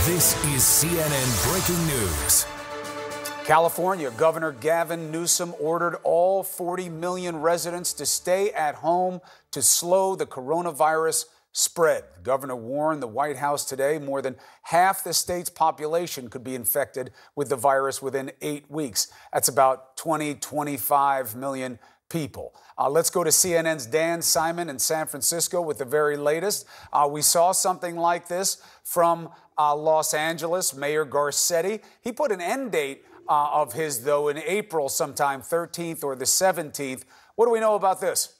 This is CNN Breaking News. California Governor Gavin Newsom ordered all 40 million residents to stay at home to slow the coronavirus spread. The governor warned the White House today more than half the state's population could be infected with the virus within 8 weeks. That's about 25 million people. Let's go to CNN's Dan Simon in San Francisco with the very latest. We saw something like this from Los Angeles, Mayor Garcetti. He put an end date of his, though, in April sometime, 13th or the 17th. What do we know about this?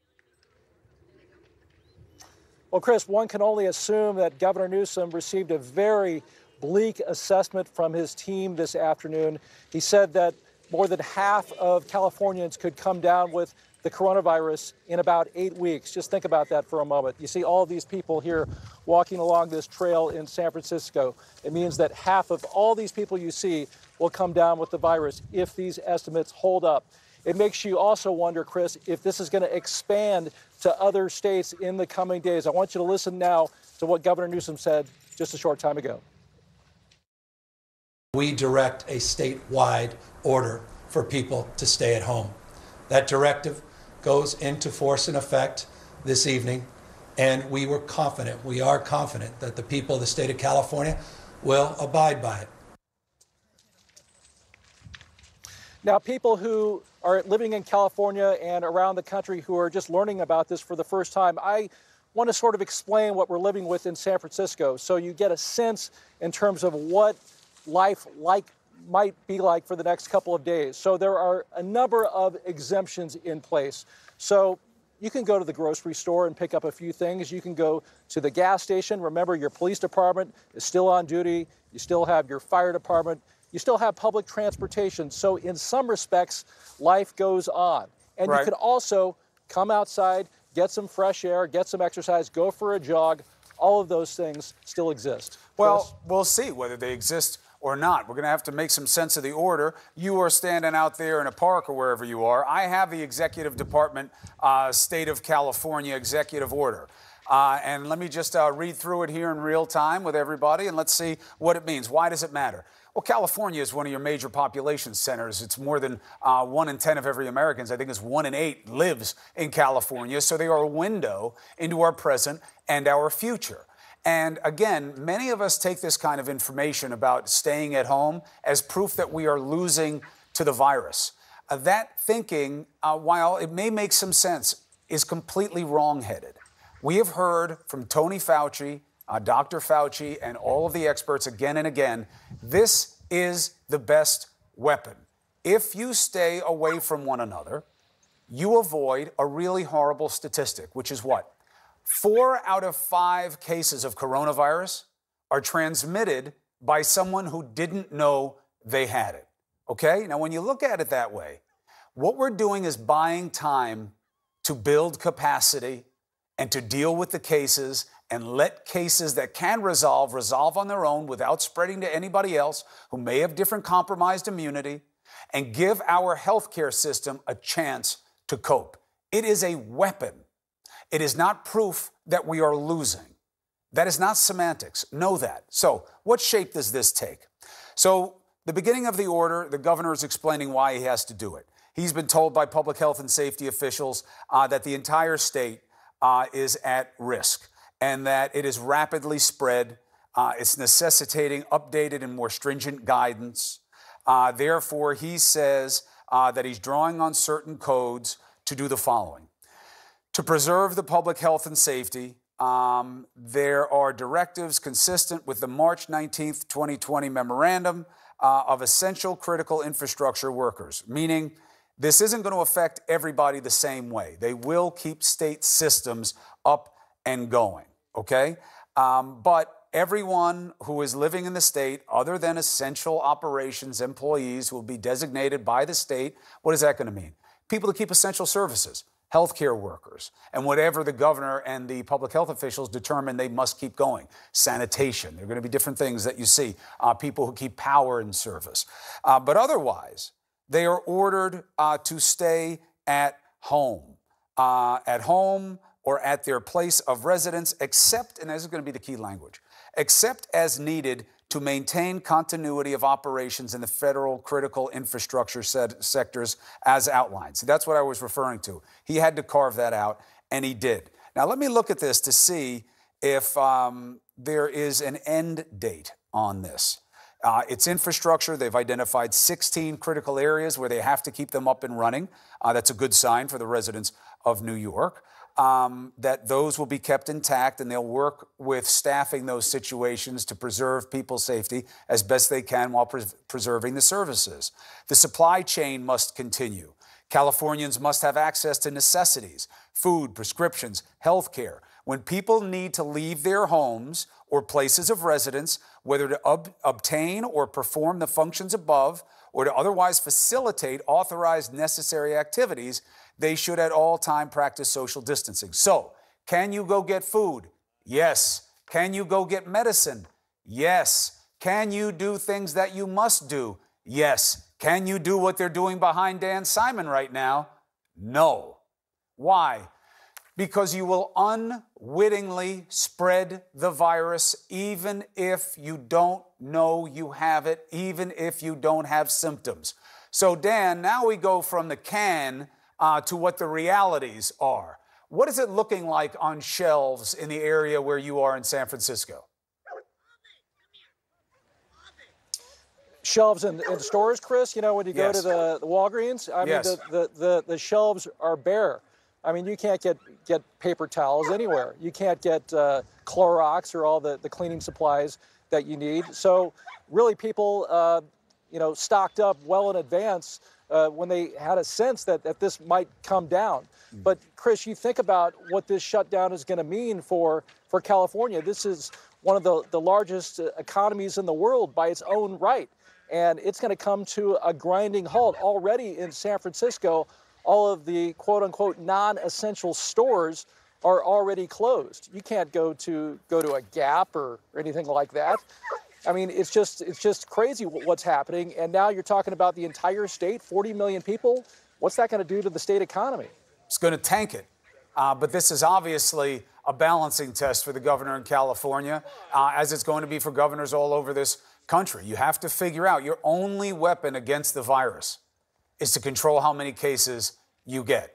Well, Chris, one can only assume that Governor Newsom received a very bleak assessment from his team this afternoon. He said that more than half of Californians could come down with the coronavirus in about 8 weeks. Just think about that for a moment. You see all these people here walking along this trail in San Francisco. It means that half of all these people you see will come down with the virus if these estimates hold up. It makes you also wonder, Chris, if this is going to expand to other states in the coming days. I want you to listen now to what Governor Newsom said just a short time ago. We direct a statewide order for people to stay at home. That directive goes into force and effect this evening, and we are confident that the people of the state of California will abide by it. Now, people who are living in California and around the country who are just learning about this for the first time, I want to sort of explain what we're living with in San Francisco so you get a sense in terms of what life might be like for the next couple of days. So there are a number of exemptions in place. So you can go to the grocery store and pick up a few things. You can go to the gas station. Remember, your police department is still on duty. You still have your fire department. You still have public transportation. So in some respects, life goes on. And You could also come outside, get some fresh air, get some exercise, go for a jog. All of those things still exist. Well, Chris? we'll see whether they exist or not. We're going to have to make some sense of the order. You are standing out there in a park or wherever you are. I have the Executive Department, State of California Executive Order. And let me just read through it here in real time with everybody, and let's see what it means. Why does it matter? Well, California is one of your major population centers. It's more than 1 in 10 of every Americans. I think it's 1 in 8 lives in California. So they are a window into our present and our future. And again, many of us take this kind of information about staying at home as proof that we are losing to the virus. That thinking, while it may make some sense, is completely wrong-headed. We have heard from Tony Fauci, Dr. Fauci, and all of the experts again and again, this is the best weapon. If you stay away from one another, you avoid a really horrible statistic, which is what? 4 out of 5 cases of coronavirus are transmitted by someone who didn't know they had it. Okay? Now, when you look at it that way, what we're doing is buying time to build capacity and to deal with the cases and let cases that can resolve on their own without spreading to anybody else who may have different compromised immunity, and give our healthcare system a chance to cope. It is a weapon. It is not proof that we are losing. That is not semantics. Know that. So what shape does this take? So the beginning of the order, the governor is explaining why he has to do it. He's been told by public health and safety officials that the entire state is at risk and that it is rapidly spread. It's necessitating updated and more stringent guidance. Therefore, he says that he's drawing on certain codes to do the following. To preserve the public health and safety, there are directives consistent with the March 19th, 2020 memorandum of essential critical infrastructure workers, meaning this isn't going to affect everybody the same way. They will keep state systems up and going, okay? But everyone who is living in the state, other than essential operations employees who will be designated by the state, what is that going to mean? People to keep essential services. Healthcare workers, and whatever the governor and the public health officials determine they must keep going. Sanitation, there are going to be different things that you see. People who keep power in service. But otherwise, they are ordered to stay at home or at their place of residence, except, and this is going to be the key language, except as needed to maintain continuity of operations in the federal critical infrastructure sectors as outlined. So that's what I was referring to. He had to carve that out, and he did. Now, let me look at this to see if there is an end date on this. It's infrastructure. They've identified 16 critical areas where they have to keep them up and running. That's a good sign for the residents of New York, that those will be kept intact, and they'll work with staffing those situations to preserve people's safety as best they can while preserving the services. The supply chain must continue. Californians must have access to necessities, food, prescriptions, health care. When people need to leave their homes or places of residence, whether to obtain or perform the functions above or to otherwise facilitate authorized necessary activities, they should at all time practice social distancing. So, can you go get food? Yes. Can you go get medicine? Yes. Can you do things that you must do? Yes. Can you do what they're doing behind Dan Simon right now? No. Why? Because you will unwittingly spread the virus even if you don't know you have it, even if you don't have symptoms. So, Dan, now we go from the can to what the realities are. What is it looking like on shelves in the area where you are in San Francisco? Shelves in stores, Chris, you know, when you go to the Walgreens, I mean, the shelves are bare. I mean, you can't get paper towels anywhere. You can't get Clorox or all the cleaning supplies that you need. So really people, you know, stocked up well in advance when they had a sense that this might come down. But Chris, you think about what this shutdown is going to mean for California. This is one of the largest economies in the world by its own right. And it's going to come to a grinding halt. Already in San Francisco, all of the quote-unquote non-essential stores are already closed. You can't go to a Gap or anything like that. I mean, it's just crazy what's happening. And now you're talking about the entire state, 40 million people. What's that going to do to the state economy? It's going to tank it. But this is obviously a balancing test for the governor in California, as it's going to be for governors all over this country. You have to figure out your only weapon against the virus is to control how many cases you get.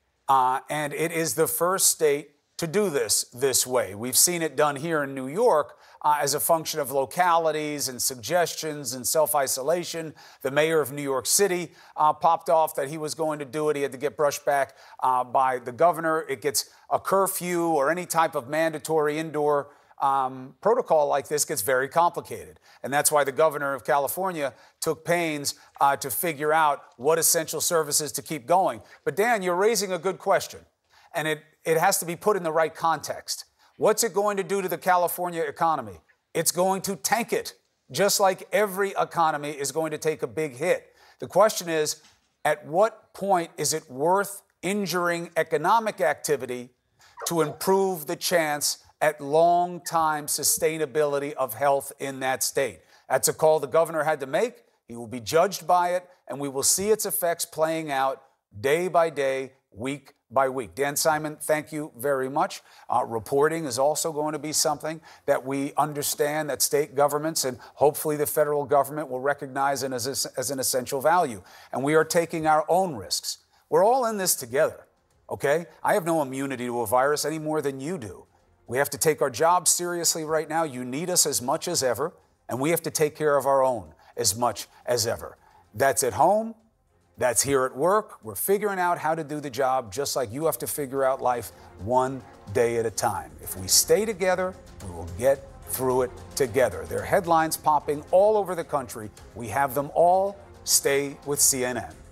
And it is the first state to do this way. We've seen it done here in New York as a function of localities and suggestions and self-isolation. The mayor of New York City popped off that he was going to do it. He had to get brushed back by the governor. It gets a curfew or any type of mandatory indoor protocol like this gets very complicated. And that's why the governor of California took pains to figure out what essential services to keep going. But Dan, you're raising a good question, and it has to be put in the right context. What's it going to do to the California economy? It's going to tank it, just like every economy is going to take a big hit. The question is, at what point is it worth injuring economic activity to improve the chance at long-time sustainability of health in that state? That's a call the governor had to make. He will be judged by it, and we will see its effects playing out day by day, week by week. Dan Simon, thank you very much. Reporting is also going to be something that we understand that state governments and hopefully the federal government will recognize as an essential value. And we are taking our own risks. We're all in this together, okay? I have no immunity to a virus any more than you do. We have to take our jobs seriously right now. You need us as much as ever, and we have to take care of our own as much as ever. That's at home. That's here at work. We're figuring out how to do the job just like you have to figure out life one day at a time. If we stay together, we will get through it together. There are headlines popping all over the country. We have them all. Stay with CNN.